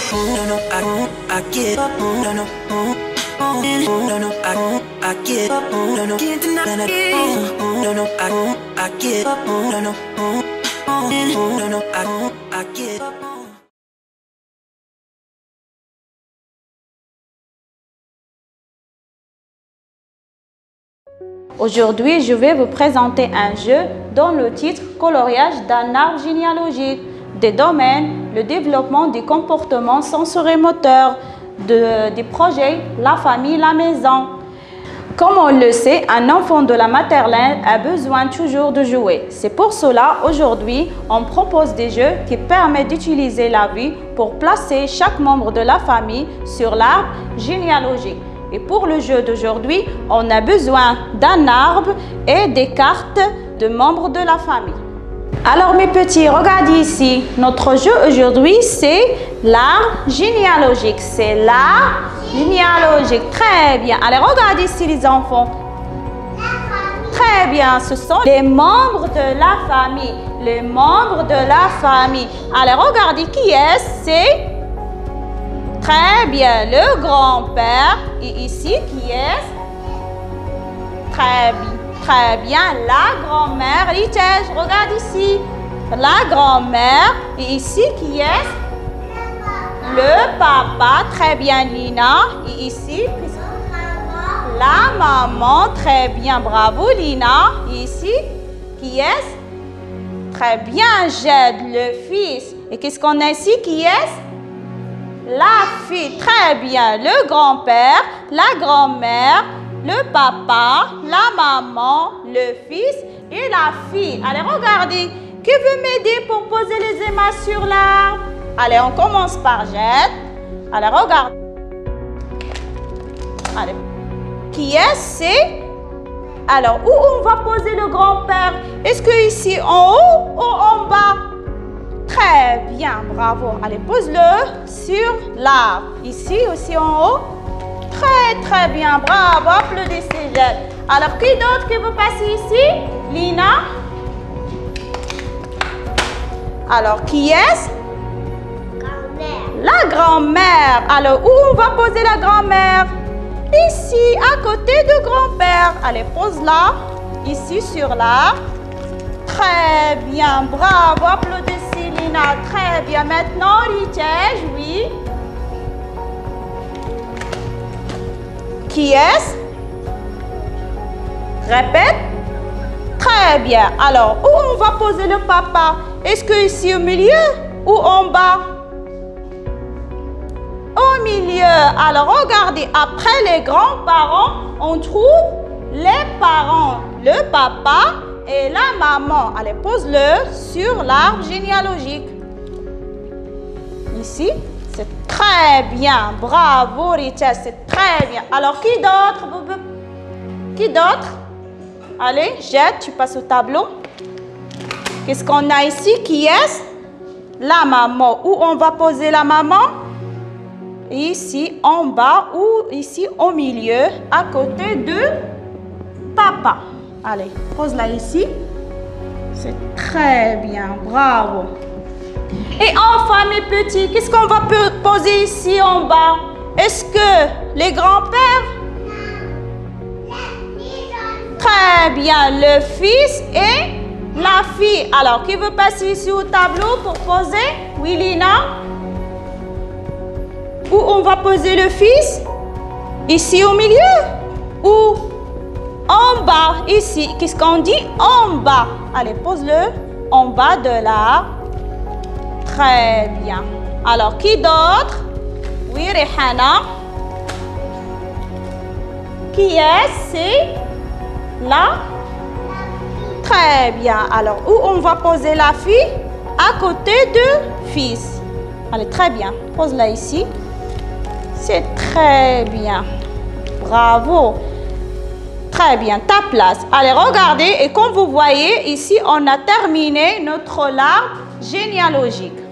No, no, I give up. No, no, no, no, I give up. No, no, can't deny it. No, no, I give up. No, no, no, no, I give up. Aujourd'hui, je vais vous présenter un jeu dont le titre « Coloriage d'un arbre généalogique » des domaines, le développement des comportements sensorimoteur, des projets, la famille, la maison. Comme on le sait, un enfant de la maternelle a besoin toujours de jouer. C'est pour cela, aujourd'hui, on propose des jeux qui permettent d'utiliser la vue pour placer chaque membre de la famille sur l'arbre généalogique. Et pour le jeu d'aujourd'hui, on a besoin d'un arbre et des cartes de membres de la famille. Alors mes petits, regardez ici. Notre jeu aujourd'hui, c'est l'arbre généalogique. C'est l'arbre généalogique. Très bien. Allez, regardez ici les enfants. Très bien. Ce sont les membres de la famille. Les membres de la famille. Allez, regardez qui est-ce. C'est très bien, le grand-père. Et ici, qui est? Très bien, la grand-mère. Ritesh, regarde ici. La grand-mère. Et ici, qui est? Le papa. Très bien, Lina. Et ici, la maman. Très bien, bravo, Lina. Et ici, qui est? Très bien, Jed, le fils. Et qu'est-ce qu'on a ici? Qui est? La fille, très bien. Le grand-père, la grand-mère, le papa, la maman, le fils et la fille. Allez, regardez. Qui veut m'aider pour poser les émails sur l'arbre? Allez, on commence par Jette. Allez, regarde. Allez. Qui est-ce? Alors, où on va poser le grand-père? Est-ce que ici en haut ou en bas? Très bien, bravo. Allez, pose-le sur l'arbre. Ici aussi en haut. Très bien, bravo. Applaudissez, Jette. Alors, qui d'autre qui veut passer ici? Lina. Alors, qui est-ce? Grand-mère. La grand-mère. Alors, où on va poser la grand-mère? Ici, à côté de grand-père. Allez, pose-la. Ici sur l'arbre. Très bien, bravo. Applaudissez, Lina. Très bien. Maintenant, Ritesh, oui. Qui est-ce? Répète. Très bien. Alors, où on va poser le papa? Est-ce que ici au milieu ou en bas? Au milieu. Alors, regardez. Après les grands-parents, on trouve les parents. Le papa et la maman. Allez, pose-le sur l'arbre généalogique. Ici, c'est très bien. Bravo, Richard, c'est très bien. Alors, qui d'autre? Qui d'autre? Allez, Jette, tu passes au tableau. Qu'est-ce qu'on a ici? Qui est? La maman. Où on va poser la maman? Ici, en bas ou ici, au milieu, à côté de papa. Allez, pose-la ici. C'est très bien, bravo. Et enfin, mes petits, qu'est-ce qu'on va poser ici en bas? Est-ce que les grands-pères? Très bien, le fils et la fille. Alors, qui veut passer ici au tableau pour poser? Oui, Lina? Où on va poser le fils? Ici au milieu? Ou en bas? Ici. Qu'est-ce qu'on dit? En bas. Allez, pose-le en bas de l'arbre. Très bien. Alors, qui d'autre? Oui, Rehana. Qui est-ce? C'est là? Très bien. Alors, où on va poser la fille? À côté de fils. Allez, très bien. Pose-la ici. C'est très bien. Bravo. Très bien. Ta place. Allez, regardez. Et comme vous voyez, ici, on a terminé notre arbre généalogique.